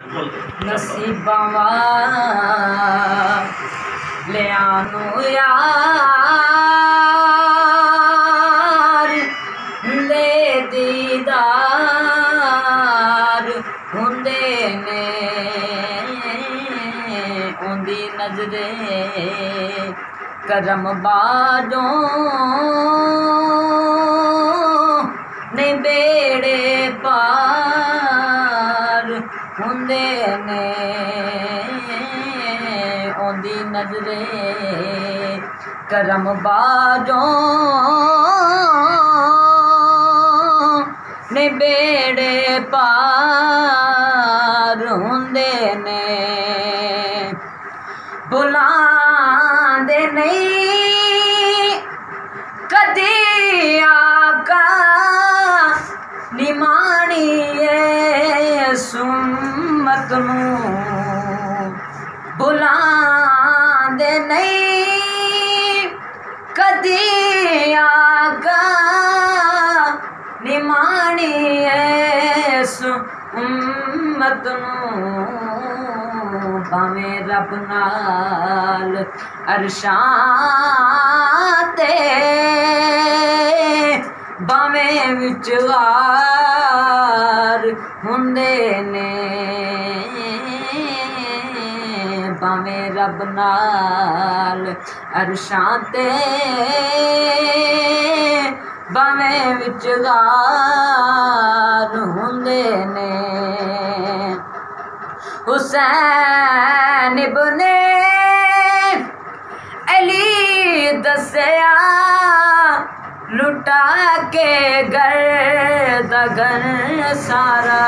नसीबां वालियां नूं यार दे दीदार हुंदे ने उंदी नज़रे करम बाजों ने बेड़े पार हुंदे ने उंदी नज़रे करम बाजों ने बेड़े पार हुंदे ने बुलांदे नहीं कदी आका निमाणिए सुम्मत नूं बुलांदे नहीं कदी आका निमाणिए सुम्मत नूं भावें रब नाल अरशां ते भावें विचवार हुंदे ने भावें रब नाल अरशां ते भावें विचवार हुंदे ने हुसैन इब्ने अली दस्या लुटा के घर सारा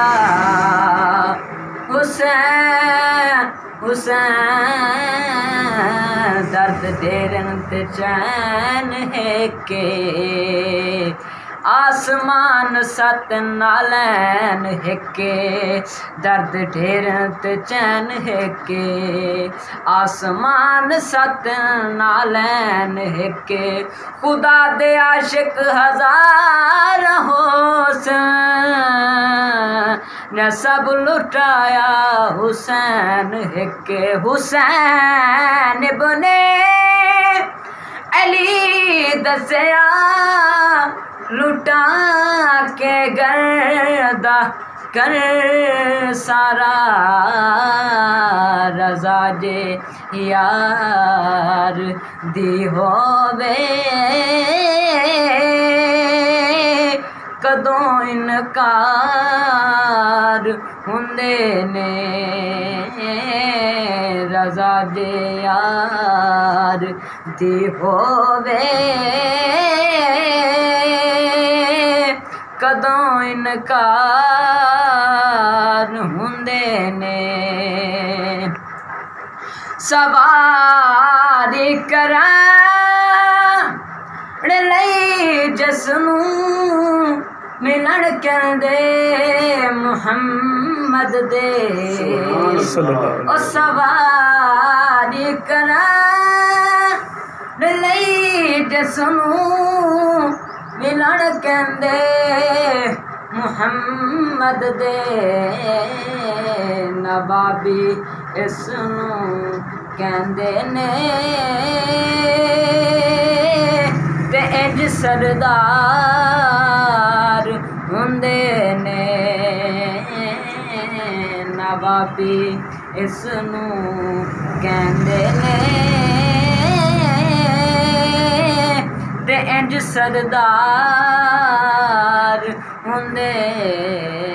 हुसैन दर्द देरन ते चैन है के आसमान सत नालैन हिके दर्द ढेरन ते चैन हिके आसमान सत नालैन हिके खुदा दे आशिक हजार होसन ने सब लुटाया हुसैन हिके हुसैन इब्ने अली दस्या लुटा के गर्दा कर सारा रजा जे यार दी होवे कदों इनकार हुंदे ने रजा जे यार दी होवे कदों इनकार हुंदे ने सवारी करन लई जिसनूं मिलन कहंदे मुहम्मद दे ओ सवारी करन लई जिसनूं मिलन कहंदे मुहम्मद दे नवाबी इसनूं कहंदे ने ते इंज सरदार हुंदे ने नवाबी इसनूं कहंदे ने ते इंज सरदार हुंदे